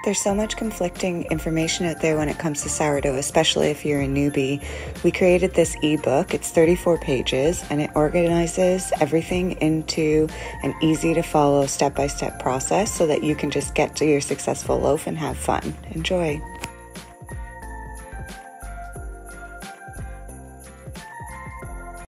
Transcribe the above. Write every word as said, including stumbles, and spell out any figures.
There's so much conflicting information out there when it comes to sourdough, especially if you're a newbie. We created this ebook. It's thirty-four pages, and it organizes everything into an easy to follow step-by-step process so that you can just get to your successful loaf and have fun. Enjoy.